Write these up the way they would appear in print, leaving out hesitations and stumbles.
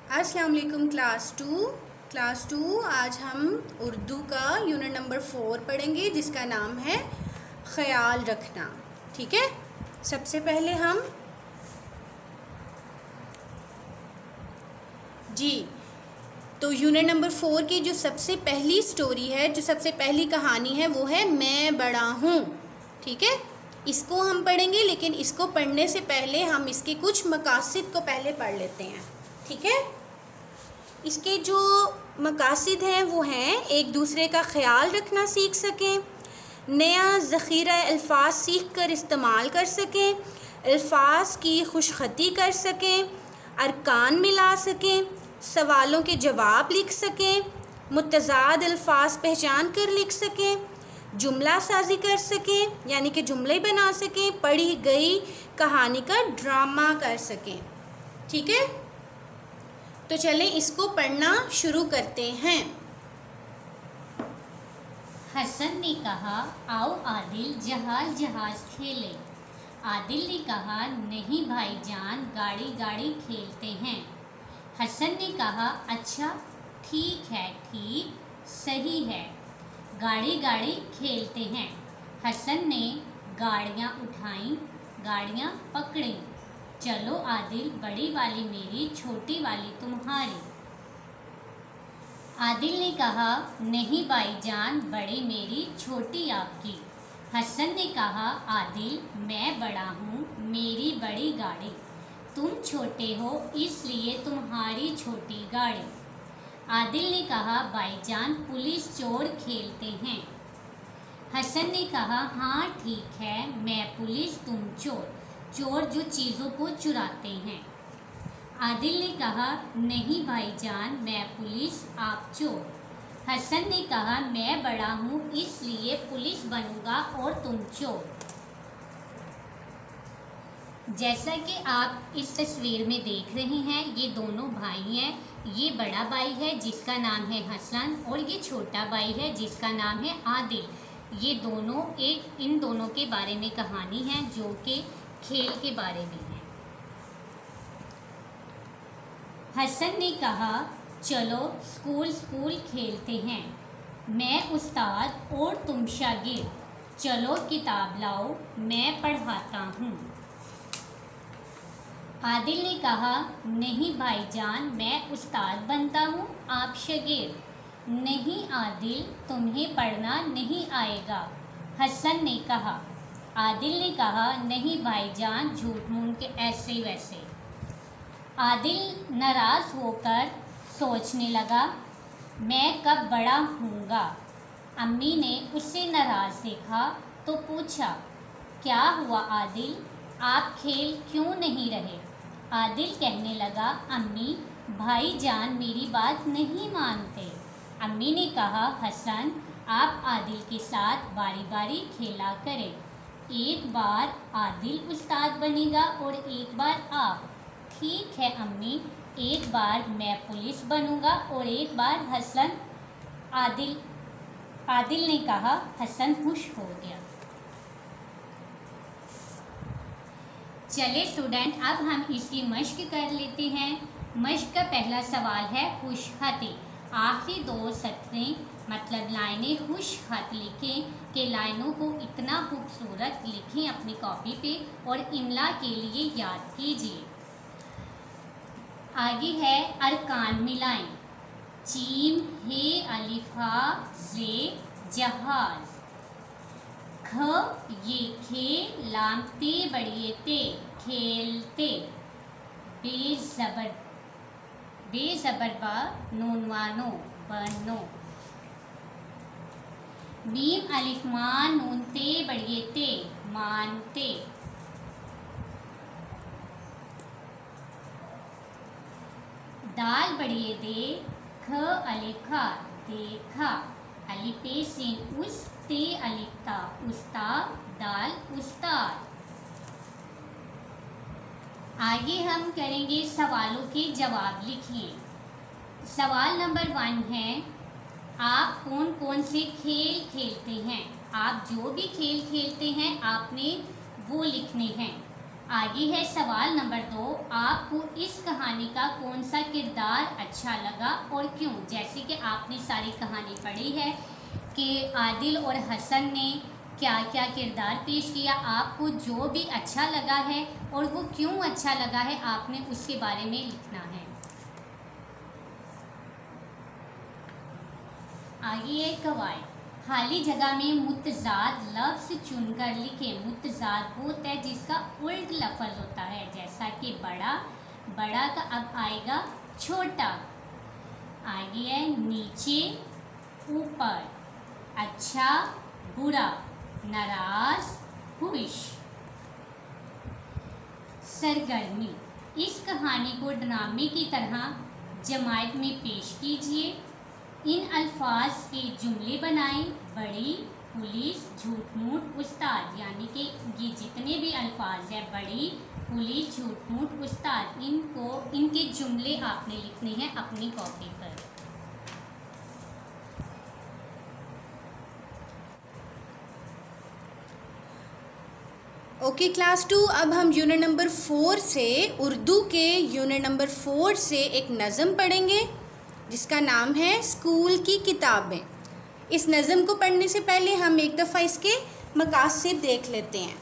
अस्सलाम वालेकुम class to आज हम उर्दू का यूनिट नंबर 4 पढ़ेंगे जिसका नाम है ख्याल रखना। ठीक है, सबसे पहले हम तो यूनिट नंबर 4 की जो सबसे पहली स्टोरी है, जो सबसे पहली कहानी है वो है मैं बड़ा हूँ। ठीक है, इसको हम पढ़ेंगे, लेकिन इसको पढ़ने से पहले हम इसके कुछ मकासिद को पहले पढ़ लेते हैं। ठीक है, इसके जो मकासिद हैं वो हैं एक दूसरे का ख्याल रखना सीख सकें, नया ज़ख़ीरा अल्फाज सीख कर इस्तेमाल कर सकें, अल्फाज की खुशखती कर सकें, अरकान मिला सकें, सवालों के जवाब लिख सकें, मुतज़ाद अल्फाज पहचान कर लिख सकें, जुमला साजी कर सकें यानी कि जुमले बना सकें, पढ़ी गई कहानी का ड्रामा कर सकें। ठीक है, तो चलें इसको पढ़ना शुरू करते हैं। हसन ने कहा, आओ आदिल जहाज जहाज खेले। आदिल ने कहा, नहीं भाईजान, गाड़ी गाड़ी खेलते हैं। हसन ने कहा, अच्छा ठीक है, ठीक सही है, गाड़ी गाड़ी खेलते हैं। हसन ने गाड़ियाँ उठाईं, गाड़ियाँ पकड़ीं। चलो आदिल, बड़ी वाली मेरी, छोटी वाली तुम्हारी। आदिल ने कहा, नहीं भाईजान, बड़ी मेरी, छोटी आपकी। हसन ने कहा, आदिल मैं बड़ा हूँ, मेरी बड़ी गाड़ी, तुम छोटे हो इसलिए तुम्हारी छोटी गाड़ी। आदिल ने कहा, भाईजान पुलिस चोर खेलते हैं। हसन ने कहा, हाँ ठीक है, मैं पुलिस तुम चोर, चोर जो चीज़ों को चुराते हैं। आदिल ने कहा, नहीं भाईजान, मैं पुलिस आप चोर। हसन ने कहा, मैं बड़ा हूँ इसलिए पुलिस बनूंगा और तुम चोर। जैसा कि आप इस तस्वीर में देख रहे हैं, ये दोनों भाई हैं। ये बड़ा भाई है जिसका नाम है हसन और ये छोटा भाई है जिसका नाम है आदिल। ये दोनों इन दोनों के बारे में कहानी है जो कि खेल के बारे में है। हसन ने कहा, चलो स्कूल स्कूल खेलते हैं, मैं उस्ताद और तुम शागिर्द, चलो किताब लाओ, मैं पढ़ाता हूँ। आदिल ने कहा, नहीं भाईजान, मैं उस्ताद बनता हूँ, आप शागिर्द। नहीं आदिल, तुम्हें पढ़ना नहीं आएगा, हसन ने कहा। आदिल ने कहा, नहीं भाईजान, झूठ मूठ के ऐसे वैसे। आदिल नाराज़ होकर सोचने लगा, मैं कब बड़ा हूँगा। अम्मी ने उसे नाराज़ देखा तो पूछा, क्या हुआ आदिल, आप खेल क्यों नहीं रहे। आदिल कहने लगा, अम्मी भाईजान मेरी बात नहीं मानते। अम्मी ने कहा, हसन आप आदिल के साथ बारी बारी खेला करें, एक बार आदिल उस्ताद बनेगा और एक बार आप। ठीक है अम्मी, एक बार मैं पुलिस बनूंगा और एक बार हसन। आदिल ने कहा। हसन खुश हो गया। चले स्टूडेंट, अब हम इसकी मश्क कर लेते हैं। मश्क का पहला सवाल है खुश खत। आखिरी दो सत्रें मतलब लाइनें खुश खत लिखें कि लाइनों को इतना खूबसूरत लिखें अपनी कॉपी पे और इमला के लिए याद कीजिए। आगे है अरकान मिलाएं। चीम हे अलिफा जे जहाज। ख ये खे लाम ते बड़िए ते खेलते। बेज़बर बा नूनवानो बनो। मीम अलिफ मान नून ते बड़िए ते मानते। दाल बड़िए दे ख अलिफ खा देखा। अलिफे सीन उस ते अलिफ्ता उस्ताद दाल उस्ताद। आगे हम करेंगे सवालों के जवाब लिखिए। सवाल नंबर 1 है, आप कौन कौन से खेल खेलते हैं। आप जो भी खेल खेलते हैं आपने वो लिखने हैं। आगे है सवाल नंबर 2, आपको इस कहानी का कौन सा किरदार अच्छा लगा और क्यों। जैसे कि आपने सारी कहानी पढ़ी है कि आदिल और हसन ने क्या क्या किरदार पेश किया, आपको जो भी अच्छा लगा है और वो क्यों अच्छा लगा है आपने उसके बारे में लिखना है। आगे है कवायद, खाली जगह में मुतजाद लफ्ज़ चुनकर लिखें। मुतजाद वो होता है जिसका उल्ट लफ्ज़ होता है, जैसा कि बड़ा, बड़ा का अब आएगा छोटा। आगे है नीचे ऊपर, अच्छा बुरा, नाराज खुश। सरगर्मी, इस कहानी को ड्रामे की तरह जमात में पेश कीजिए। इन अल्फाज के जुमले बनाएं। बड़ी, पुलिस, झूठ मूठ, उस्ताद, यानी कि ये जितने भी अल्फाज हैं, बड़ी, पुलिस, झूठ मूठ, उस्ताद, इनके जुमले आपने लिखने हैं अपनी कॉपी पर। ओके क्लास 2, अब हम यूनिट नंबर 4 से, उर्दू के यूनिट नंबर 4 से एक नज़म पढ़ेंगे जिसका नाम है स्कूल की किताबें। इस नज़म को पढ़ने से पहले हम एक दफ़ा इसके मकासद देख लेते हैं।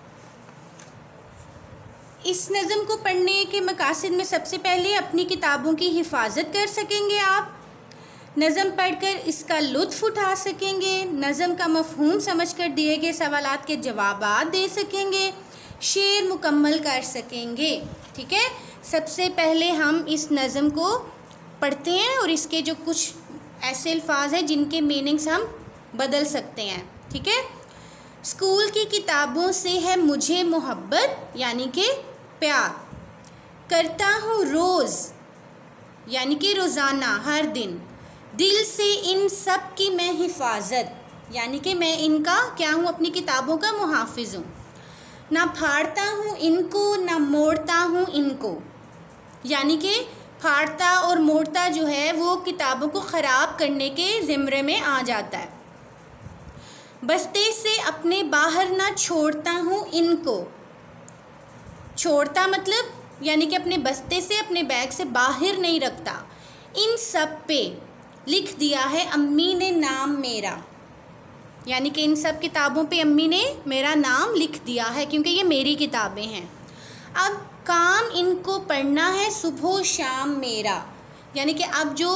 इस नज़म को पढ़ने के मकासद में सबसे पहले अपनी किताबों की हिफाजत कर सकेंगे आप, नज़म पढ़कर इसका लुत्फ़ उठा सकेंगे, नज़म का मफ़हूम समझकर दिए गए सवालात के जवाबात दे सकेंगे, शेर मुकम्मल कर सकेंगे। ठीक है, सबसे पहले हम इस नज़म को पढ़ते हैं और इसके जो कुछ ऐसे अल्फाज हैं जिनके मीनिंग्स हम बदल सकते हैं। ठीक है, स्कूल की किताबों से है मुझे मोहब्बत, यानी कि प्यार करता हूँ रोज़, यानी कि रोज़ाना, हर दिन। दिल से इन सब की मैं हिफाजत, यानी कि मैं इनका क्या हूँ, अपनी किताबों का मुहाफिज हूँ। ना फाड़ता हूँ इनको, ना मोड़ता हूँ इनको, यानी कि फाड़ता और मोड़ता जो है वो किताबों को ख़राब करने के ज़िम्मे में आ जाता है। बस्ते से अपने बाहर ना छोड़ता हूँ इनको, छोड़ता मतलब यानी कि अपने बस्ते से, अपने बैग से बाहर नहीं रखता। इन सब पे लिख दिया है अम्मी ने नाम मेरा, यानी कि इन सब किताबों पे अम्मी ने मेरा नाम लिख दिया है क्योंकि ये मेरी किताबें हैं। अब काम इनको पढ़ना है सुबह शाम मेरा, यानी कि अब जो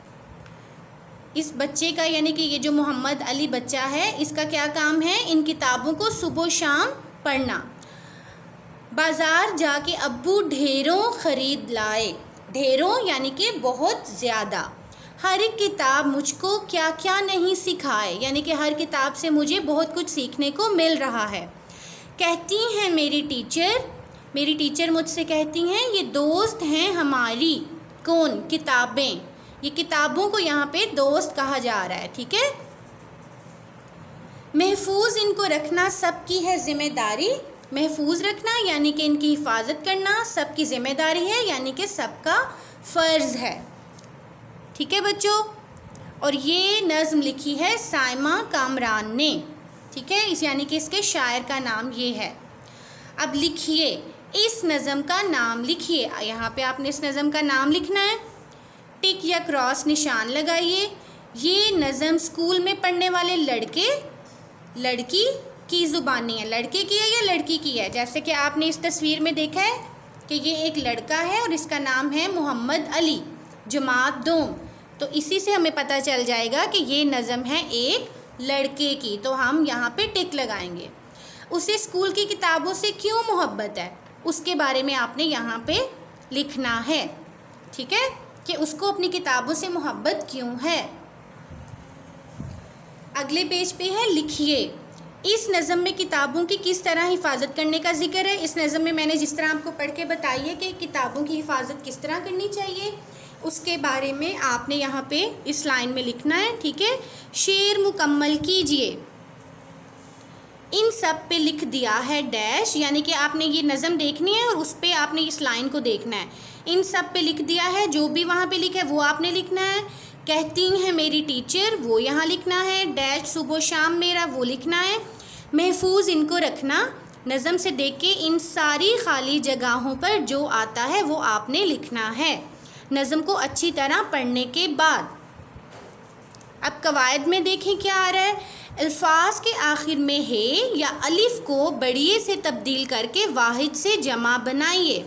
इस बच्चे का, यानी कि ये जो मोहम्मद अली बच्चा है, इसका क्या काम है, इन किताबों को सुबह शाम पढ़ना। बाज़ार जाके अब्बू ढेरों ख़रीद लाए, ढेरों यानी कि बहुत ज़्यादा। हर एक किताब मुझको क्या क्या नहीं सिखाए, यानी कि हर किताब से मुझे बहुत कुछ सीखने को मिल रहा है। कहती हैं मेरी टीचर मुझसे कहती हैं ये दोस्त हैं हमारी, कौन, किताबें। ये किताबों को यहाँ पे दोस्त कहा जा रहा है। ठीक है, महफूज इनको रखना सबकी है ज़िम्मेदारी, महफूज रखना यानी कि इनकी हिफाजत करना सबकी ज़िम्मेदारी है, यानी कि सबका फ़र्ज़ है। ठीक है बच्चों, और ये नज़्म लिखी है साइमा कामरान ने। ठीक है, इस यानी कि इसके शायर का नाम ये है। अब लिखिए, इस नज़म का नाम लिखिए। यहाँ पे आपने इस नज़म का नाम लिखना है, टिक या क्रॉस निशान लगाइए। ये नज़म स्कूल में पढ़ने वाले लड़के लड़की की ज़ुबानी है, लड़के की है या लड़की की है। जैसे कि आपने इस तस्वीर में देखा है कि ये एक लड़का है और इसका नाम है मोहम्मद अली, जमात दोम। तो इसी से हमें पता चल जाएगा कि ये नज़म है एक लड़के की, तो हम यहाँ पे टिक लगाएंगे। उसे स्कूल की किताबों से क्यों मोहब्बत है, उसके बारे में आपने यहाँ पे लिखना है। ठीक है, कि उसको अपनी किताबों से मोहब्बत क्यों है। अगले पेज पे है लिखिए, इस नज़म में किताबों की किस तरह हिफाजत करने का जिक्र है। इस नज़म में मैंने जिस तरह आपको पढ़ के बताई है कि किताबों की हिफाजत किस तरह करनी चाहिए, उसके बारे में आपने यहाँ पे इस लाइन में लिखना है। ठीक है, शेर मुकम्मल कीजिए। इन सब पे लिख दिया है डैश, यानी कि आपने ये नज़म देखनी है और उस पर आपने इस लाइन को देखना है। इन सब पे लिख दिया है, जो भी वहाँ पे लिखा है वो आपने लिखना है। कहती हैं मेरी टीचर, वो यहाँ लिखना है। डैश सुबह शाम मेरा, वो लिखना है। महफूज इनको रखना, नज़म से देख के इन सारी खाली जगहों पर जो आता है वो आपने लिखना है नज़म को अच्छी तरह पढ़ने के बाद। अब कवायद में देखें क्या आ रहा है। अल्फाज के आखिर में है या अलिफ को बड़िए से तब्दील करके वाहिद से जमा बनाइए।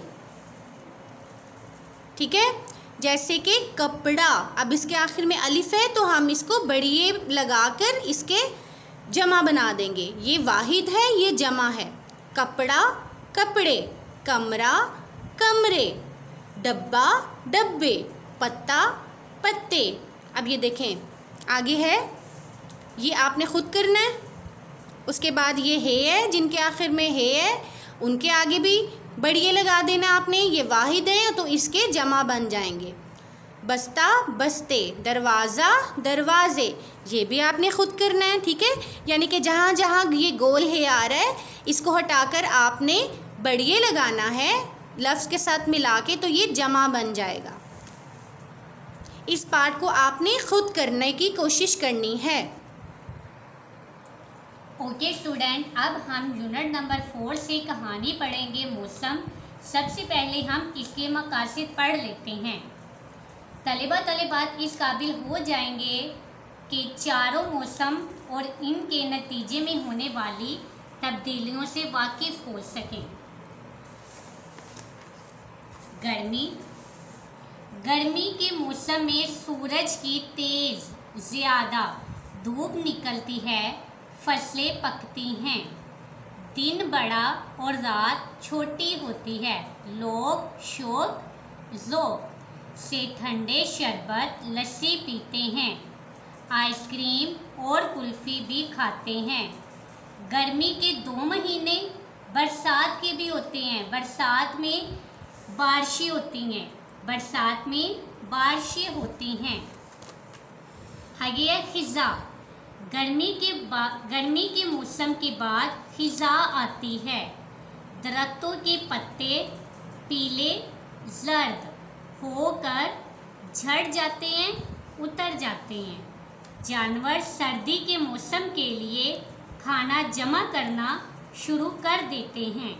ठीक है, जैसे कि कपड़ा, अब इसके आखिर में अलिफ है तो हम इसको बड़िए लगाकर इसके जमा बना देंगे। ये वाहिद है, ये जमा है। कपड़ा कपड़े, कमरा कमरे, डब्बा डब्बे, पत्ता पत्ते। अब ये देखें आगे है, ये आपने ख़ुद करना है। उसके बाद ये है जिनके आखिर में है उनके आगे भी बढ़िए लगा देना आपने। ये वाहिद है तो इसके जमा बन जाएंगे। बस्ता बस्ते, दरवाज़ा दरवाज़े, ये भी आपने ख़ुद करना है। ठीक है, यानी कि जहाँ जहाँ ये गोल है आ रहा है इसको हटाकर आपने बढ़िए लगाना है लफ्ज़ के साथ मिला के, तो ये जमा बन जाएगा। इस पार्ट को आपने ख़ुद करने की कोशिश करनी है। ओके स्टूडेंट, अब हम यूनिट नंबर 4 से कहानी पढ़ेंगे मौसम। सबसे पहले हम इसके मकासद पढ़ लेते हैं। तलबात इस काबिल हो जाएंगे कि चारों मौसम और इनके नतीजे में होने वाली तब्दीलियों से वाकिफ़ हो सकें। गर्मी के मौसम में सूरज की तेज़ ज़्यादा धूप निकलती है, फसलें पकती हैं, दिन बड़ा और रात छोटी होती है। लोग शौक ज़ौक़ से ठंडे शरबत लस्सी पीते हैं, आइसक्रीम और कुल्फ़ी भी खाते हैं। गर्मी के 2 महीने बरसात के भी होते हैं। बरसात में बारिशें होती हैं। आगे है ख़िज़ा। गर्मी के मौसम के बाद ख़िज़ा आती है। दरख्तों के पत्ते पीले जर्द होकर झड़ जाते हैं, उतर जाते हैं। जानवर सर्दी के मौसम के लिए खाना जमा करना शुरू कर देते हैं।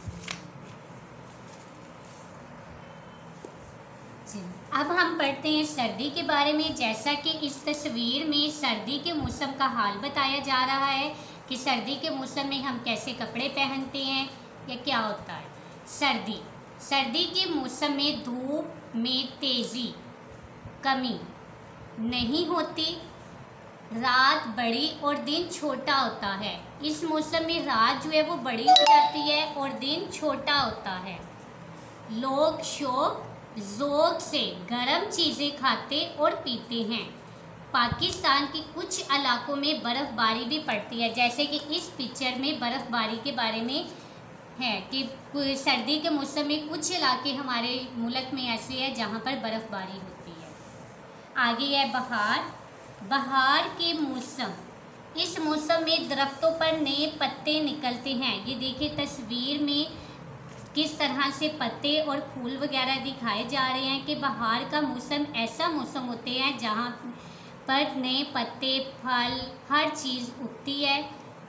अब हम पढ़ते हैं सर्दी के बारे में। जैसा कि इस तस्वीर में सर्दी के मौसम का हाल बताया जा रहा है कि सर्दी के मौसम में हम कैसे कपड़े पहनते हैं या क्या होता है। सर्दी के मौसम में धूप में तेज़ी कमी नहीं होती, रात बड़ी और दिन छोटा होता है। इस मौसम में रात जो है वो बड़ी हो जाती है और दिन छोटा होता है। लोग शौक ज़ौक़ से गर्म चीज़ें खाते और पीते हैं। पाकिस्तान के कुछ इलाकों में बर्फ़बारी भी पड़ती है, जैसे कि इस पिक्चर में बर्फ़बारी के बारे में है कि सर्दी के मौसम में कुछ इलाके हमारे मुल्क में ऐसे हैं जहाँ पर बर्फ़बारी होती है। आगे है बहार के मौसम। इस मौसम में दरख्तों पर नए पत्ते निकलते हैं। ये देखिए तस्वीर में किस तरह से पत्ते और फूल वगैरह दिखाए जा रहे हैं कि बहार का मौसम ऐसा मौसम होते हैं जहाँ पर नए पत्ते, फल, हर चीज़ उगती है,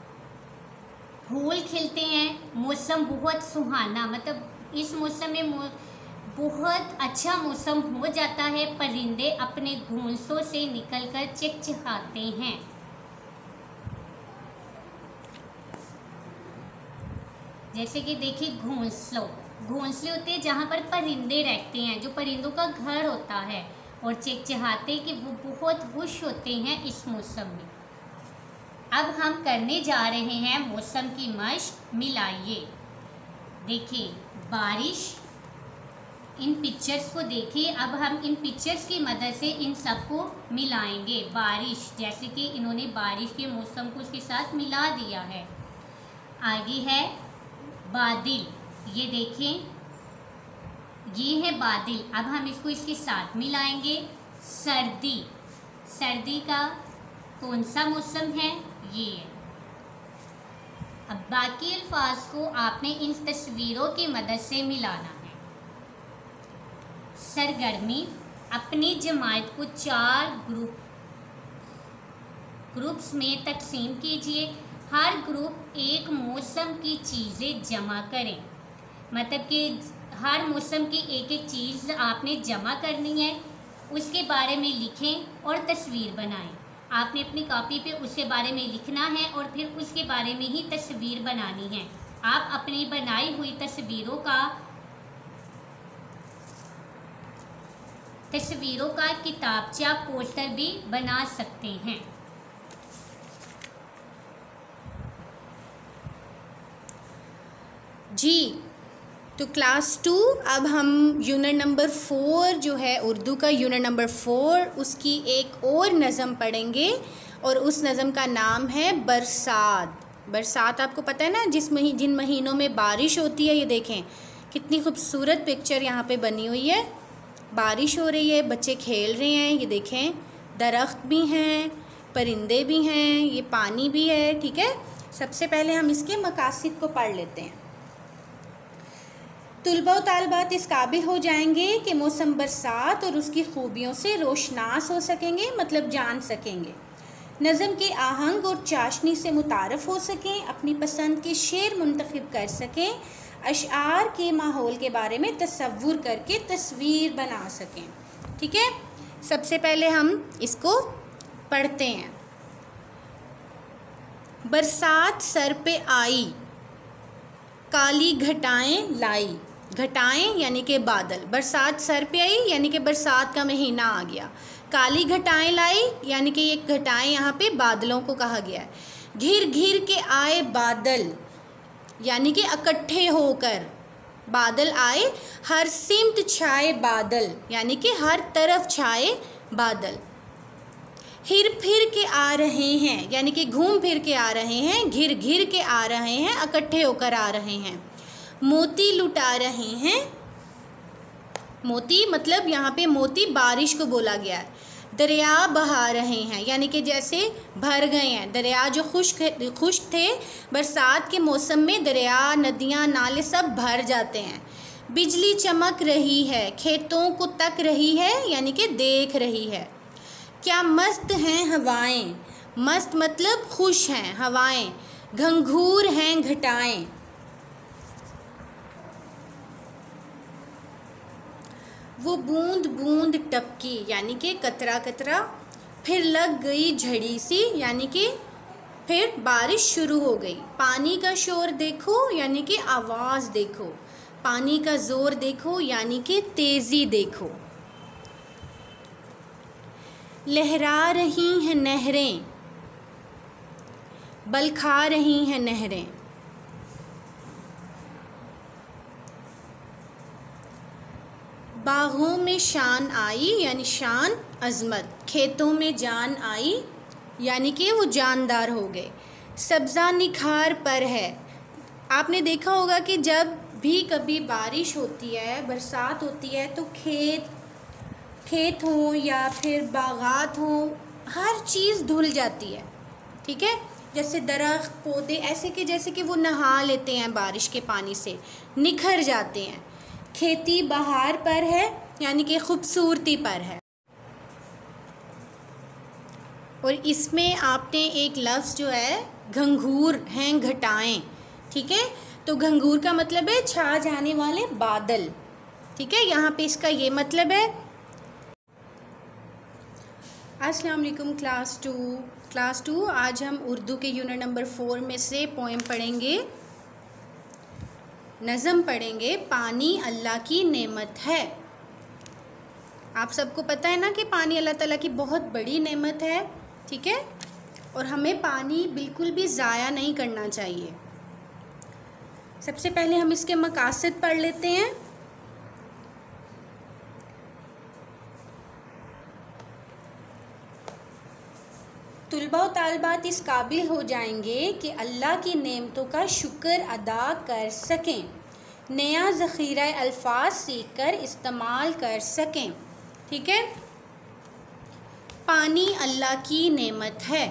फूल खिलते हैं। मौसम बहुत सुहाना, मतलब इस मौसम में बहुत अच्छा मौसम हो जाता है। परिंदे अपने घोंसलों से निकलकर चिहचहाते हैं। जैसे कि देखिए घोंसले होते हैं जहाँ पर परिंदे रहते हैं, जो परिंदों का घर होता है, और चिहचहाते कि वो बहुत खुश होते हैं इस मौसम में। अब हम करने जा रहे हैं मौसम की मशक। मिलाइए। देखिए बारिश, इन पिक्चर्स को देखिए। अब हम इन पिक्चर्स की मदद से इन सबको मिलाएंगे। बारिश, जैसे कि इन्होंने बारिश के मौसम को उसके साथ मिला दिया है। आगे है बादल। ये देखें, ये है बादल। अब हम इसको इसके साथ मिलाएंगे। सर्दी का कौन सा मौसम है? ये है। अब बाकी अल्फाज को आपने इन तस्वीरों की मदद से मिलाना है। सरगर्मी, अपनी जमात को 4 ग्रुप्स में तकसीम कीजिए। हर ग्रुप एक मौसम की चीज़ें जमा करें। मतलब कि हर मौसम की एक एक चीज़ आपने जमा करनी है, उसके बारे में लिखें और तस्वीर बनाएं। आपने अपनी कॉपी पे उसके बारे में लिखना है और फिर उसके बारे में ही तस्वीर बनानी है। आप अपनी बनाई हुई तस्वीरों का किताबचा पोस्टर भी बना सकते हैं। जी, तो क्लास 2 अब हम यूनिट नंबर 4 जो है उर्दू का यूनिट नंबर 4, उसकी एक और नज़म पढ़ेंगे और उस नज़म का नाम है बरसात। बरसात आपको पता है ना, जिन महीनों में बारिश होती है। ये देखें कितनी खूबसूरत पिक्चर यहाँ पे बनी हुई है। बारिश हो रही है, बच्चे खेल रहे हैं। ये देखें दरख्त भी हैं, परिंदे भी हैं, ये पानी भी है। ठीक है, सबसे पहले हम इसके मकासिद को पढ़ लेते हैं। तुलबा व तालिबात इस काबिल हो जाएंगे कि मौसम बरसात और उसकी खूबियों से रोशनास हो सकेंगे, मतलब जान सकेंगे। नज़म के आहंग और चाशनी से मुतारफ़ हो सकें, अपनी पसंद के शेर मुंतखब कर सकें, अशआर के माहौल के बारे में तसव्वुर करके तस्वीर बना सकें। ठीक है, सबसे पहले हम इसको पढ़ते हैं। बरसात सर पे आई, काली घटाएं लाई। घटाएं यानी कि बादल। बरसात सर पे आई यानी कि बरसात का महीना आ गया। काली घटाएं लाई यानी कि ये घटाएं यहाँ पे बादलों को कहा गया है। घिर घिर के आए बादल यानी कि इकट्ठे होकर बादल आए। हर सिमत छाए बादल यानी कि हर तरफ छाए बादल। हिर फिर के आ रहे हैं यानी कि घूम फिर के आ रहे हैं। घिर घिर के आ रहे हैं, इकट्ठे होकर आ रहे हैं। मोती लुटा रहे हैं। मोती मतलब यहाँ पे मोती बारिश को बोला गया है। दरिया बहा रहे हैं यानी कि जैसे भर गए हैं। दरिया जो खुश्क थे, बरसात के मौसम में दरिया, नदियाँ, नाले सब भर जाते हैं। बिजली चमक रही है, खेतों को तक रही है यानी कि देख रही है। क्या मस्त हैं हवाएं। मस्त मतलब खुश हैं हवाएं। घंघूर हैं घटाएं। वो बूंद बूंद टपकी यानी कि कतरा कतरा। फिर लग गई झड़ी सी यानी कि फिर बारिश शुरू हो गई। पानी का शोर देखो यानी कि आवाज़ देखो। पानी का ज़ोर देखो यानी कि तेज़ी देखो। लहरा रही हैं नहरें, बलखा रही हैं नहरें। बागों में शान आई यानी शान अज़मत। खेतों में जान आई यानी कि वो जानदार हो गए। सब्ज़ा निखार पर है। आपने देखा होगा कि जब भी कभी बारिश होती है, बरसात होती है, तो खेत हो या फिर बागात हो, हर चीज़ धुल जाती है। ठीक है, जैसे दरख्त, पौधे, ऐसे कि जैसे कि वो नहा लेते हैं बारिश के पानी से, निखर जाते हैं। खेती बहार पर है यानी कि खूबसूरती पर है। और इसमें आपने एक लफ्ज़ जो है घंघूर हैं घटाएं। ठीक है, तो घंघूर का मतलब है छा जाने वाले बादल। ठीक है, यहाँ पे इसका ये मतलब है। अस्सलाम वालेकुम क्लास टू आज हम उर्दू के यूनिट नंबर 4 में से पोएम पढ़ेंगे, नज़म पढ़ेंगे। पानी अल्लाह की नेमत है। आप सबको पता है ना कि पानी अल्लाह ताला की बहुत बड़ी नेमत है। ठीक है, और हमें पानी बिल्कुल भी ज़ाया नहीं करना चाहिए। सबसे पहले हम इसके मकासद पढ़ लेते हैं। तुलबा व तालिबात इस काबिल हो जाएंगे कि अल्लाह की नेमतों का शुक्र अदा कर सकें, नया ज़ख़ीरा अल्फाज सीख कर इस्तेमाल कर सकें। ठीक है, पानी अल्लाह की नेमत है।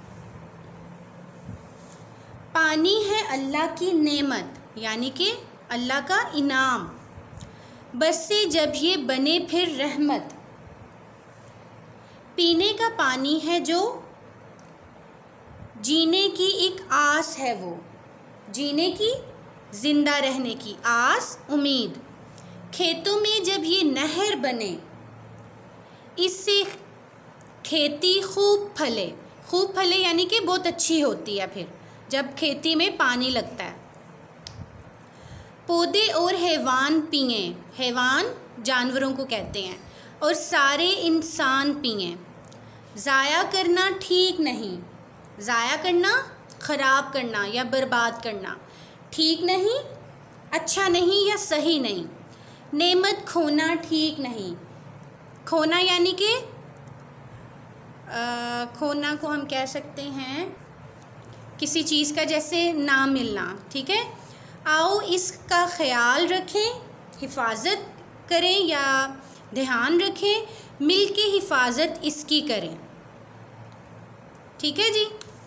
पानी है अल्लाह की नेमत यानी कि अल्लाह का इनाम। बरसे जब ये बने फिर रहमत। पीने का पानी है जो जीने की एक आस है वो, जीने की, जिंदा रहने की आस, उम्मीद। खेतों में जब ये नहर बने, इससे खेती खूब फले। खूब फले यानी कि बहुत अच्छी होती है फिर जब खेती में पानी लगता है। पौधे और हैवान पिएं, हैवान जानवरों को कहते हैं, और सारे इंसान पिएं। ज़ाया करना ठीक नहीं, ज़ाया करना ख़राब करना या बर्बाद करना ठीक नहीं, अच्छा नहीं या सही नहीं। नेमत खोना ठीक नहीं, खोना यानी कि खोना को हम कह सकते हैं किसी चीज़ का जैसे ना मिलना, ठीक है। आओ इसका ख्याल रखें, हिफाजत करें या ध्यान रखें, मिल के हिफाजत इसकी करें, ठीक है जी।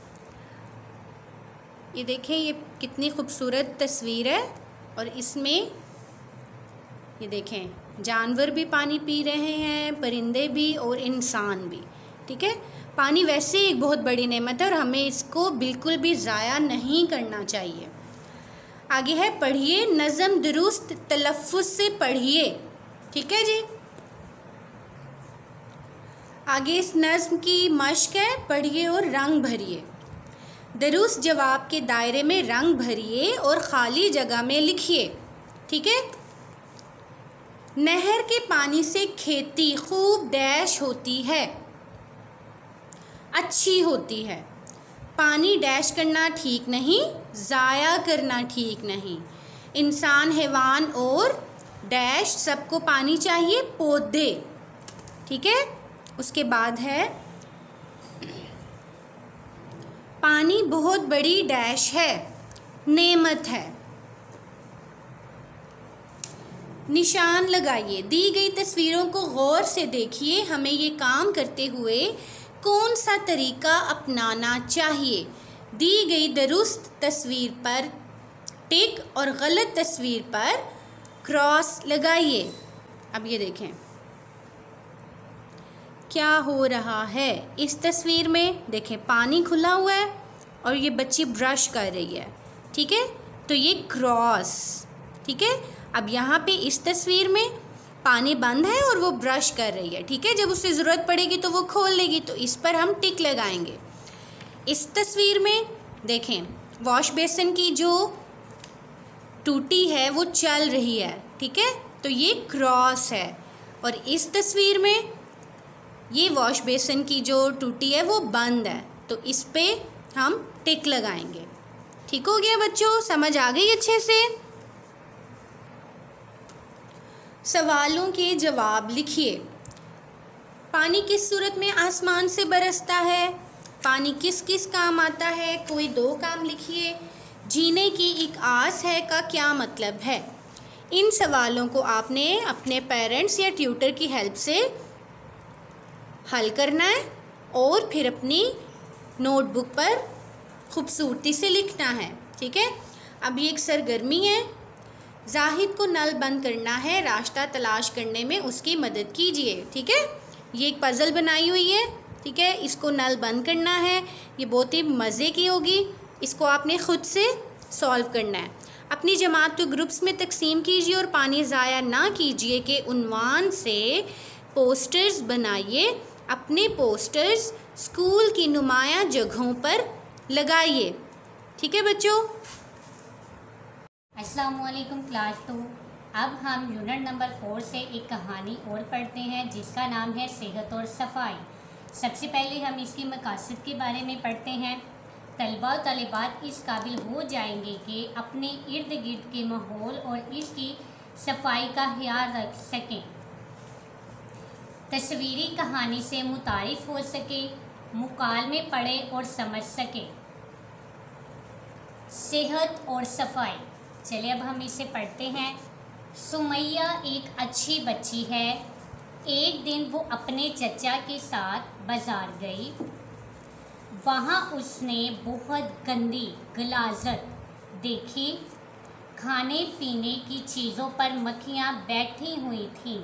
ये देखें, ये कितनी खूबसूरत तस्वीर है, और इसमें ये देखें जानवर भी पानी पी रहे हैं, परिंदे भी और इंसान भी, ठीक है। पानी वैसे एक बहुत बड़ी नेमत है और हमें इसको बिल्कुल भी ज़ाया नहीं करना चाहिए। आगे है पढ़िए, नज़म दुरुस्त तलफ़्फ़ुज़ से पढ़िए, ठीक है जी। आगे इस नज़्म की मश्क है, पढ़िए और रंग भरिए। दुरुस्त जवाब के दायरे में रंग भरिए और ख़ाली जगह में लिखिए, ठीक है। नहर के पानी से खेती खूब डैश होती है, अच्छी होती है। पानी डैश करना ठीक नहीं, ज़ाया करना ठीक नहीं। इंसान, हैवान और डैश सबको पानी चाहिए, पौधे, ठीक है। उसके बाद है पानी बहुत बड़ी डैश है, नेमत है। निशान लगाइए। दी गई तस्वीरों को गौर से देखिए, हमें ये काम करते हुए कौन सा तरीका अपनाना चाहिए। दी गई दुरुस्त तस्वीर पर टिक और गलत तस्वीर पर क्रॉस लगाइए। अब ये देखें क्या हो रहा है इस तस्वीर में। देखें पानी खुला हुआ है और ये बच्ची ब्रश कर रही है, ठीक है, तो ये क्रॉस, ठीक है। अब यहाँ पे इस तस्वीर में पानी बंद है और वो ब्रश कर रही है, ठीक है। जब उसे ज़रूरत पड़ेगी तो वो खोल लेगी, तो इस पर हम टिक लगाएंगे। इस तस्वीर में देखें वॉश बेसिन की जो टूटी है वो चल रही है, ठीक है, तो ये क्रॉस है। और इस तस्वीर में ये वॉश बेसिन की जो टूटी है वो बंद है, तो इस पे हम टिक लगाएंगे। ठीक हो गया बच्चों, समझ आ गई अच्छे से। सवालों के जवाब लिखिए। पानी किस सूरत में आसमान से बरसता है, पानी किस किस काम आता है, कोई दो काम लिखिए। जीने की एक आस है का क्या मतलब है। इन सवालों को आपने अपने पेरेंट्स या ट्यूटर की हेल्प से हल करना है और फिर अपनी नोटबुक पर खूबसूरती से लिखना है, ठीक है। अब ये एक सरगर्मी है। जाहिद को नल बंद करना है, रास्ता तलाश करने में उसकी मदद कीजिए, ठीक है। ये एक पज़ल बनाई हुई है, ठीक है, इसको नल बंद करना है। ये बहुत ही मज़े की होगी, इसको आपने ख़ुद से सॉल्व करना है। अपनी जमात को ग्रुप्स में तकसीम कीजिए और पानी ज़ाया ना कीजिए के उन्वान से पोस्टर्स बनाइए। अपने पोस्टर्स स्कूल की नुमाया जगहों पर लगाइए, ठीक है बच्चों। अस्सलाम वालेकुम क्लास 2। अब हम यूनिट नंबर 4 से एक कहानी और पढ़ते हैं जिसका नाम है सेहत और सफाई। सबसे पहले हम इसकी मकासद के बारे में पढ़ते हैं। तलबा और तलिबात इस काबिल हो जाएंगे कि अपने इर्द गिर्द के माहौल और इसकी सफाई का ख्याल रख सकें, तस्वीरी कहानी से मुतारिफ हो सके, मुकालमे पढ़े और समझ सके। सेहत और सफाई। चलिए अब हम इसे पढ़ते हैं। सुमैया एक अच्छी बच्ची है। एक दिन वो अपने चचा के साथ बाज़ार गई। वहाँ उसने बहुत गंदी गलाजत देखी। खाने पीने की चीज़ों पर मक्खियाँ बैठी हुई थीं।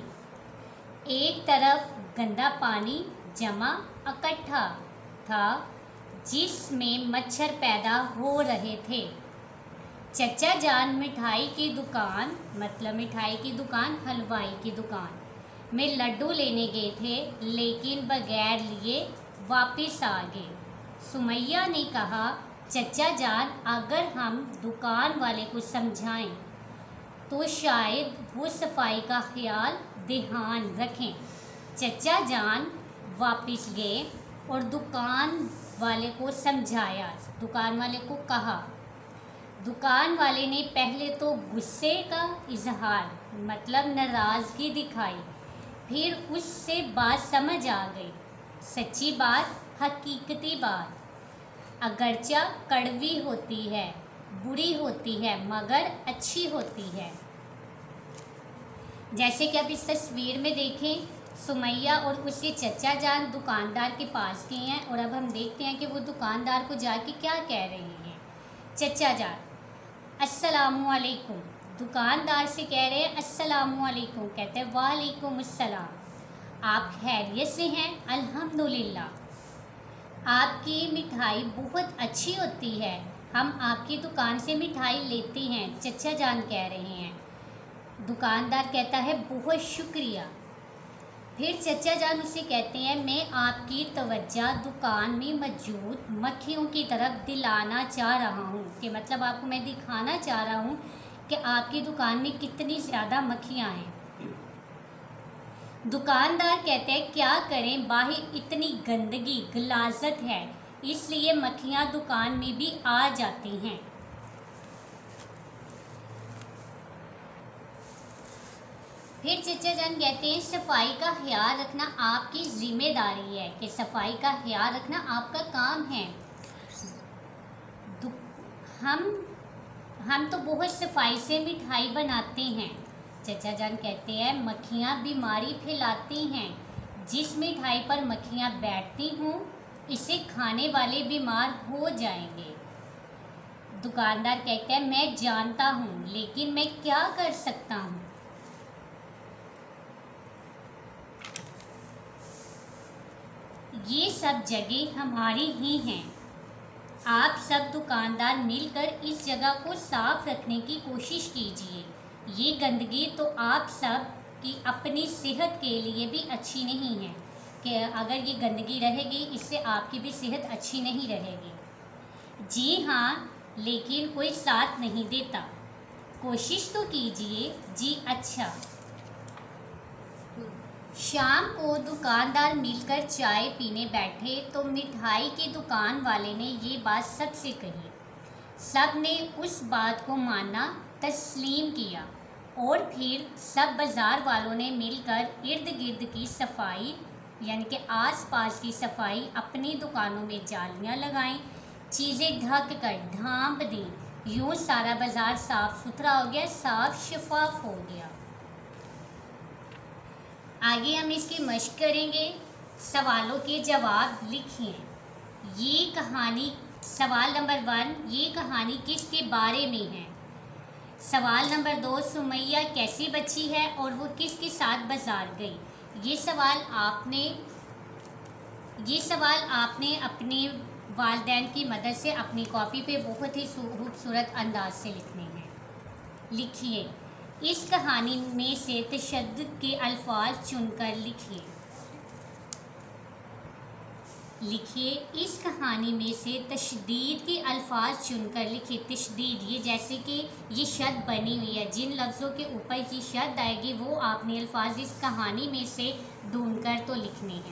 एक तरफ गंदा पानी जमा इकट्ठा था जिसमें मच्छर पैदा हो रहे थे। चचा जान मिठाई की दुकान, मतलब मिठाई की दुकान हलवाई की दुकान में लड्डू लेने गए थे, लेकिन बगैर लिए वापस आ गए। सुमैया ने कहा, चचा जान, अगर हम दुकान वाले को समझाएं तो शायद वो सफाई का ख्याल ध्यान रखें। चचा जान वापस गए और दुकान वाले को समझाया। दुकान वाले को कहा। दुकान वाले ने पहले तो गुस्से का इजहार, मतलब नाराज़गी दिखाई, फिर उससे बात समझ आ गई। सच्ची बात, हकीकती बात अगरचा कड़वी होती है, बुरी होती है, मगर अच्छी होती है। जैसे कि अब इस तस्वीर में देखें, सुमैया और उसके चचा जान दुकानदार के पास गए हैं और अब हम देखते हैं कि वो दुकानदार को जाके क्या कह रही हैं। चचा जान, अस्सलामु अलैकुम। दुकानदार से कह रहे हैं अस्सलामु अलैकुम। कहते हैं वालेकुम अस्सलाम। आप खैरियत से हैं? अल्हम्दुलिल्लाह। आपकी मिठाई बहुत अच्छी होती है, हम आपकी दुकान से मिठाई लेते हैं, चचा जान कह रहे हैं। दुकानदार कहता है बहुत शुक्रिया। फिर चचा जान उसे कहते हैं, मैं आपकी तवज्जो दुकान में मौजूद मक्खियों की तरफ दिलाना चाह रहा हूँ, कि मतलब आपको मैं दिखाना चाह रहा हूँ कि आपकी दुकान में कितनी ज़्यादा मक्खियाँ हैं। दुकानदार कहते हैं, क्या करें, बाहर इतनी गंदगी गलाजत है, इसलिए मक्खियाँ दुकान में भी आ जाती हैं। फिर चचा जान कहते हैं, सफाई का ख्याल रखना आपकी जिम्मेदारी है, कि सफाई का ख्याल रखना आपका काम है। हम तो बहुत सफाई से मिठाई बनाते हैं। चचा जान कहते हैं, मक्खियाँ बीमारी फैलाती हैं, जिस मिठाई पर मक्खियाँ बैठती हों इसे खाने वाले बीमार हो जाएंगे। दुकानदार कहते हैं, मैं जानता हूँ, लेकिन मैं क्या कर सकता हूँ। ये सब जगह हमारी ही हैं। आप सब दुकानदार मिलकर इस जगह को साफ रखने की कोशिश कीजिए। ये गंदगी तो आप सब की अपनी सेहत के लिए भी अच्छी नहीं है, कि अगर ये गंदगी रहेगी इससे आपकी भी सेहत अच्छी नहीं रहेगी। जी हाँ, लेकिन कोई साथ नहीं देता, कोशिश तो कीजिए। जी अच्छा। शाम को दुकानदार मिलकर चाय पीने बैठे तो मिठाई की दुकान वाले ने ये बात सबसे कही। सब ने उस बात को माना, तस्लीम किया और फिर सब बाज़ार वालों ने मिलकर इर्द गिर्द की सफाई, यानी कि आसपास की सफाई, अपनी दुकानों में जालियाँ लगाईं, चीज़ें ढक कर ढांप दी। यूँ सारा बाज़ार साफ़ सुथरा हो गया, साफ शफाफ हो गया। आगे हम इसकी मशक करेंगे। सवालों के जवाब लिखिए। ये कहानी, सवाल नंबर 1, ये कहानी किसके बारे में है? सवाल नंबर 2, सुमैया कैसी बच्ची है और वो किसके साथ बाज़ार गई? ये सवाल आपने अपने वालिदैन की मदद से अपनी कॉपी पे बहुत ही खूबसूरत अंदाज से लिखने हैं। लिखिए। इस कहानी में से तशद्दुद के अल्फाज चुनकर लिखिए। इस कहानी में से तशदीद के अल्फाज चुनकर लिखिए। तशदीद, ये जैसे कि ये शद बनी हुई है, जिन लफ्ज़ों के ऊपर ये शद आएगी वो आपने अल्फाज इस कहानी में से ढूंढकर तो लिखने हैं।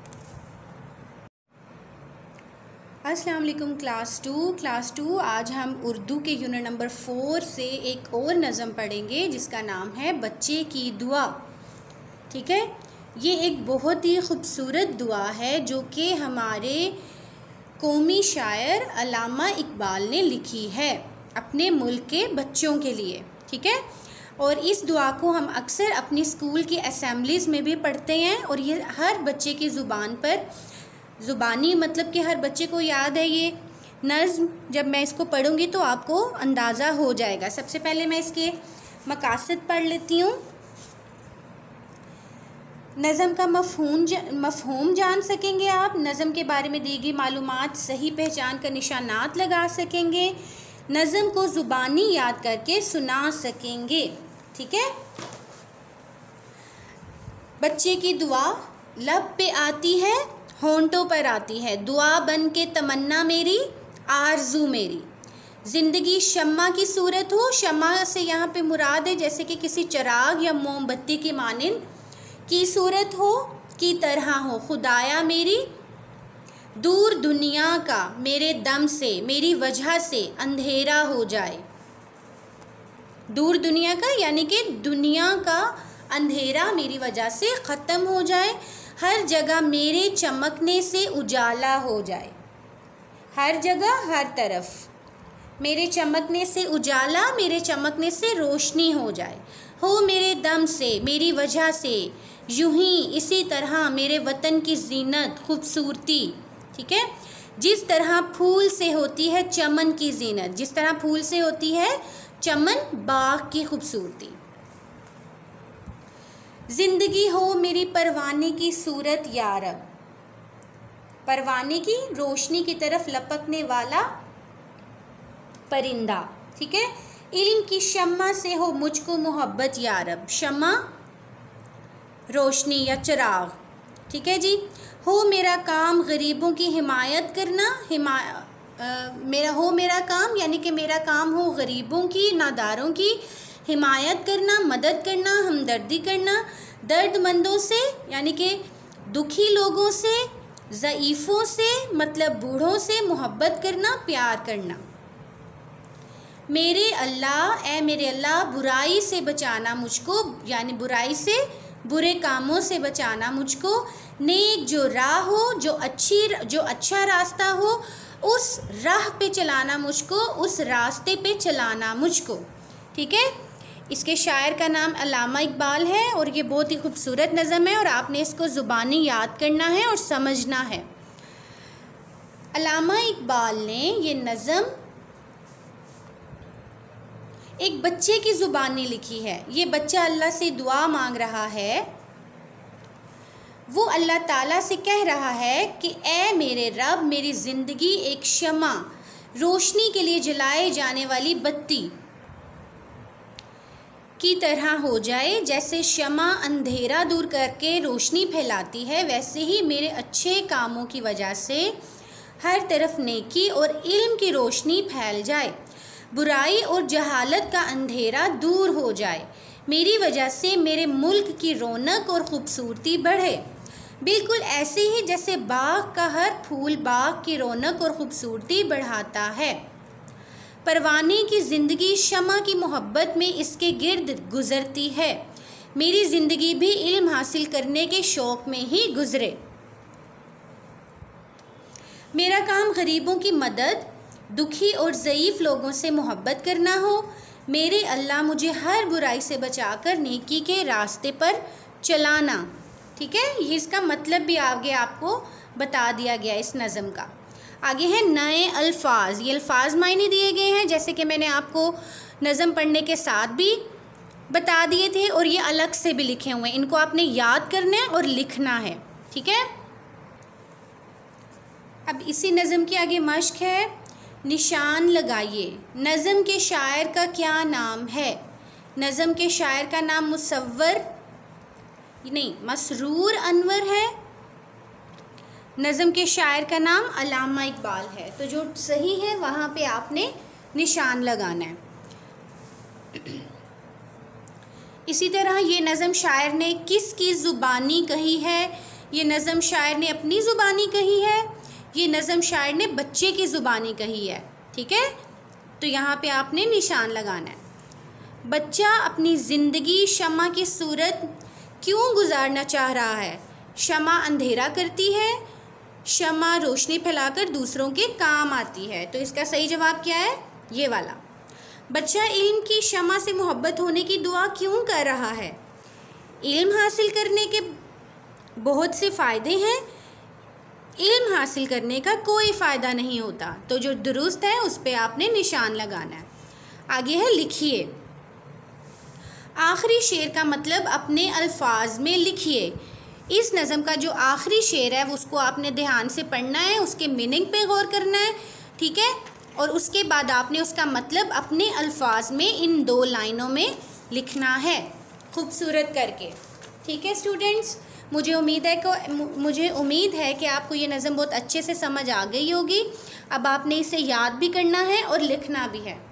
अस्सलाम वालेकुम क्लास 2। आज हम उर्दू के यूनिट नंबर 4 से एक और नज़म पढ़ेंगे जिसका नाम है बच्चे की दुआ। ठीक है, ये एक बहुत ही ख़ूबसूरत दुआ है जो कि हमारे कौमी शायर अल्लामा इकबाल ने लिखी है अपने मुल्क के बच्चों के लिए। ठीक है, और इस दुआ को हम अक्सर अपनी स्कूल की असेंबलीज़ में भी पढ़ते हैं और ये हर बच्चे की ज़ुबान पर, ज़ुबानी मतलब कि हर बच्चे को याद है ये नज़्म। जब मैं इसको पढ़ूँगी तो आपको अंदाज़ा हो जाएगा। सबसे पहले मैं इसके मकासद पढ़ लेती हूँ। नज़म का मफ़हूम जान सकेंगे आप। नज़म के बारे में दी गई मालूमात सही पहचान का निशानात लगा सकेंगे। नज़म को ज़ुबानी याद करके सुना सकेंगे। ठीक है। बच्चे की दुआ लब पे आती है, होंठों पर आती है, दुआ बन के तमन्ना मेरी, आरज़ू मेरी। ज़िंदगी शम्मा की सूरत हो, शम्मा से यहाँ पे मुराद है जैसे कि किसी चिराग या मोमबत्ती की मानिंद की सूरत हो, की तरह हो। खुदाया मेरी दूर दुनिया का मेरे दम से, मेरी वजह से अंधेरा हो जाए। दूर दुनिया का यानी कि दुनिया का अंधेरा मेरी वजह से ख़त्म हो जाए। हर जगह मेरे चमकने से उजाला हो जाए। हर जगह, हर तरफ मेरे चमकने से उजाला, मेरे चमकने से रोशनी हो जाए। हो मेरे दम से, मेरी वजह से, यूं ही इसी तरह मेरे वतन की जीनत, खूबसूरती। ठीक है। जिस तरह फूल से होती है चमन की जीनत, जिस तरह फूल से होती है चमन, बाग की खूबसूरती। ज़िंदगी हो मेरी परवाने की सूरत यारब, परवाने की रोशनी की तरफ लपकने वाला परिंदा। ठीक है। इल्म की शम्मा से हो मुझको मोहब्बत यारब, शम्मा रोशनी या चिराग। ठीक है जी। हो मेरा काम गरीबों की हिमायत करना, मेरा काम यानी कि मेरा काम हो गरीबों की, नादारों की हिमायत करना, मदद करना, हमदर्दी करना। दर्दमंदों से यानी कि दुखी लोगों से, ज़ईफ़ों से मतलब बूढ़ों से मोहब्बत करना, प्यार करना। मेरे अल्लाह, ए मेरे अल्लाह, बुराई से बचाना मुझको, यानी बुराई से, बुरे कामों से बचाना मुझको। नेक जो राह हो, जो अच्छा रास्ता हो, उस राह पे चलाना मुझको, उस रास्ते पे चलाना मुझको। ठीक है। इसके शायर का नाम अल्लामा इकबाल है और ये बहुत ही खूबसूरत नज़म है और आपने इसको ज़ुबानी याद करना है और समझना है। अल्लामा इकबाल ने ये नज़म एक बच्चे की ज़ुबानी लिखी है। ये बच्चा अल्लाह से दुआ मांग रहा है। वो अल्लाह ताला से कह रहा है कि ए मेरे रब, मेरी ज़िंदगी एक शमा, रोशनी के लिए जलाए जाने वाली बत्ती की तरह हो जाए। जैसे शमा अंधेरा दूर करके रोशनी फैलाती है, वैसे ही मेरे अच्छे कामों की वजह से हर तरफ नेकी और इल्म की रोशनी फैल जाए। बुराई और जहालत का अंधेरा दूर हो जाए। मेरी वजह से मेरे मुल्क की रौनक और ख़ूबसूरती बढ़े। बिल्कुल ऐसे ही जैसे बाग का हर फूल बाग की रौनक और ख़ूबसूरती बढ़ाता है। परवाने की ज़िंदगी शमा की मोहब्बत में इसके गिर्द गुज़रती है। मेरी ज़िंदगी भी इल्म हासिल करने के शौक़ में ही गुज़रे। मेरा काम गरीबों की मदद, दुखी और ज़ईफ़ लोगों से मोहब्बत करना हो। मेरे अल्लाह मुझे हर बुराई से बचाकर नेकी के रास्ते पर चलाना। ठीक है। ये इसका मतलब भी आगे आपको बता दिया गया इस नज़म का। आगे है नए अल्फाज। ये अल्फाज मायने दिए गए हैं जैसे कि मैंने आपको नज़म पढ़ने के साथ भी बता दिए थे और ये अलग से भी लिखे हुए हैं। इनको आपने याद करना है और लिखना है। ठीक है। अब इसी नज़म के आगे मश्क है। निशान लगाइए। नज़म के शायर का क्या नाम है? नज़म के शायर का नाम मसरूर अनवर है। नज़म के शायर का नाम अल्लामा इकबाल है। तो जो सही है वहाँ पे आपने निशान लगाना है। इसी तरह ये नज़म शायर ने किसकी ज़ुबानी कही है? ये नज़म शायर ने अपनी ज़ुबानी कही है। ये नज़म शायर ने बच्चे की ज़ुबानी कही है। ठीक है। तो यहाँ पे आपने निशान लगाना है। बच्चा अपनी ज़िंदगी शमा की सूरत क्यों गुजारना चाह रहा है? शमा अंधेरा करती है, शमा रोशनी फैलाकर दूसरों के काम आती है। तो इसका सही जवाब क्या है? ये वाला। बच्चा इल्म की शमा से मोहब्बत होने की दुआ क्यों कर रहा है? इल्म हासिल करने के बहुत से फ़ायदे हैं, इल्म हासिल करने का कोई फ़ायदा नहीं होता। तो जो दुरुस्त है उस पर आपने निशान लगाना है। आगे है लिखिए। आखिरी शेर का मतलब अपने अल्फाज में लिखिए। इस नज़म का जो आखिरी शेर है वो उसको आपने ध्यान से पढ़ना है, उसके मीनिंग पे गौर करना है, ठीक है। और उसके बाद आपने उसका मतलब अपने अल्फाज में इन 2 लाइनों में लिखना है खूबसूरत करके, ठीक है स्टूडेंट्स। मुझे उम्मीद है कि आपको ये नज़म बहुत अच्छे से समझ आ गई होगी। अब आपने इसे याद भी करना है और लिखना भी है।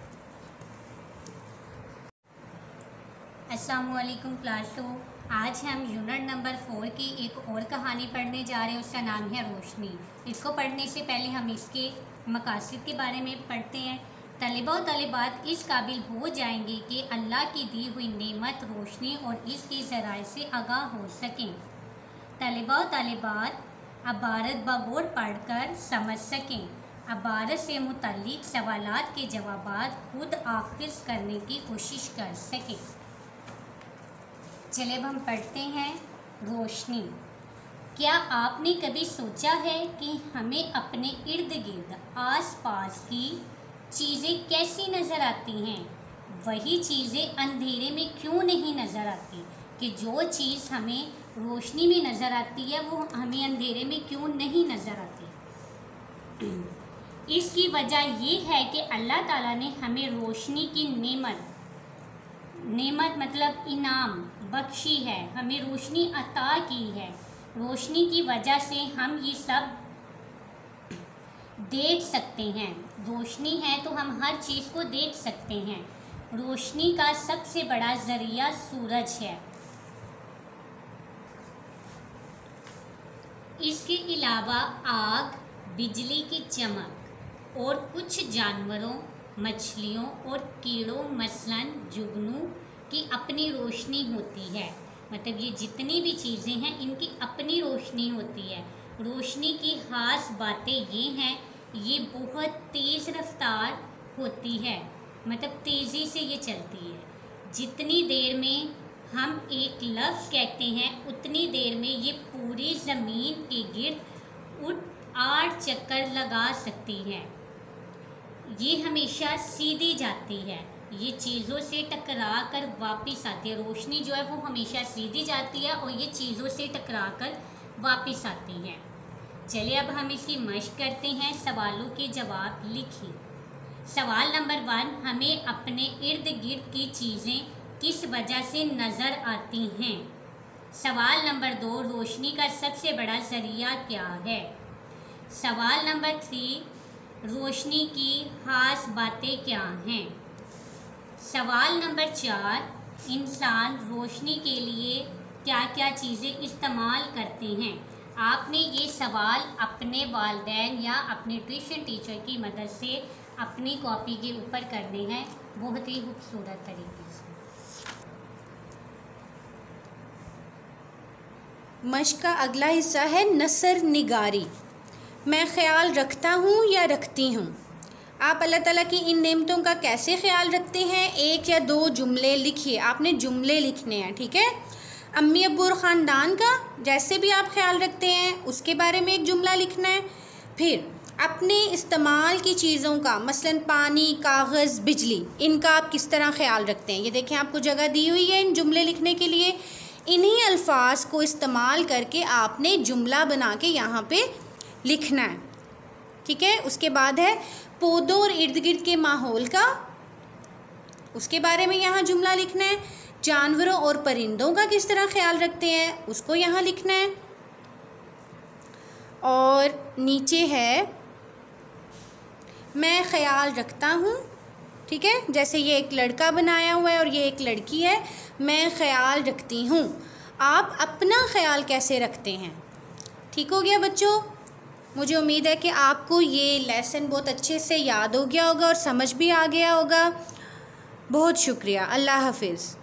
अस्सलाम वालेकुम क्लास 2। आज हम यूनिट नंबर 4 की एक और कहानी पढ़ने जा रहे हैं। उसका नाम है रोशनी। इसको पढ़ने से पहले हम इसके मकासद के बारे में पढ़ते हैं। तलबा और तलिबात इस काबिल हो जाएंगे कि अल्लाह की दी हुई नेमत रोशनी और इसके ज़राए से आगाह हो सकें। तलबा और तलिबात अबारत बगौर पढ़कर समझ सकें। अबारत से मुतल्लिक सवालात के जवाबात खुद हाफ़िज़ करने की कोशिश कर सकें। चलिए अब हम पढ़ते हैं रोशनी। क्या आपने कभी सोचा है कि हमें अपने इर्द गिर्द आसपास की चीज़ें कैसी नज़र आती हैं? वही चीज़ें अंधेरे में क्यों नहीं नज़र आती? कि जो चीज़ हमें रोशनी में नज़र आती है वो हमें अंधेरे में क्यों नहीं नज़र आती? इसकी वजह ये है कि अल्लाह ताला ने हमें रोशनी की नेमत मतलब इनाम बख्शी है, हमें रोशनी अता की है। रोशनी की वजह से हम ये सब देख सकते हैं। रोशनी है तो हम हर चीज़ को देख सकते हैं। रोशनी का सबसे बड़ा ज़रिया सूरज है। इसके अलावा आग, बिजली की चमक और कुछ जानवरों, मछलियों और कीड़ों मसलन जुगनू की अपनी रोशनी होती है। मतलब ये जितनी भी चीज़ें हैं इनकी अपनी रोशनी होती है। रोशनी की ख़ास बातें ये हैं, ये बहुत तेज़ रफ्तार होती है, मतलब तेज़ी से ये चलती है। जितनी देर में हम एक लफ्ज़ कहते हैं उतनी देर में ये पूरी ज़मीन के गिर्द 8 चक्कर लगा सकती है। ये हमेशा सीधी जाती है, ये चीज़ों से टकरा कर वापस आती है। रोशनी जो है वो हमेशा सीधी जाती है और ये चीज़ों से टकरा कर वापस आती है। चलिए अब हम इसकी मशक करते हैं। सवालों के जवाब लिखिए। सवाल नंबर 1, हमें अपने इर्द गिर्द की चीज़ें किस वजह से नज़र आती हैं? सवाल नंबर 2, रोशनी का सबसे बड़ा ज़रिया क्या है? सवाल नंबर 3, रोशनी की ख़ास बातें क्या हैं? सवाल नंबर 4, इंसान रोशनी के लिए क्या क्या चीज़ें इस्तेमाल करते हैं? आपने ये सवाल अपने वालिदैन या अपने ट्यूशन टीचर की मदद से अपनी कॉपी के ऊपर करने हैं बहुत ही खूबसूरत तरीके से। मशक का अगला हिस्सा है नसर निगारी। मैं ख्याल रखता हूँ या रखती हूँ। आप अल्लाह ताला की इन नेमतों का कैसे ख्याल रखते हैं? 1 या 2 जुमले लिखिए। आपने जुमले लिखने हैं, ठीक है। अम्मी अब्बू और ख़ानदान का जैसे भी आप ख्याल रखते हैं उसके बारे में एक जुमला लिखना है। फिर अपने इस्तेमाल की चीज़ों का, मसलन पानी, कागज़, बिजली, इनका आप किस तरह ख्याल रखते हैं? ये देखें आपको जगह दी हुई है इन जुमले लिखने के लिए। इन्हीं अल्फाज को इस्तेमाल करके आपने जुमला बना के यहाँ पे लिखना है, ठीक है। उसके बाद है पौधों और इर्द गिर्द के माहौल का, उसके बारे में यहाँ जुमला लिखना है। जानवरों और परिंदों का किस तरह ख्याल रखते हैं उसको यहाँ लिखना है। और नीचे है मैं ख्याल रखता हूँ, ठीक है। जैसे ये एक लड़का बनाया हुआ है और ये एक लड़की है। मैं ख्याल रखती हूँ। आप अपना ख्याल कैसे रखते हैं? ठीक हो गया बच्चों। मुझे उम्मीद है कि आपको ये लेसन बहुत अच्छे से याद हो गया होगा और समझ भी आ गया होगा। बहुत शुक्रिया। अल्लाह हाफिज़।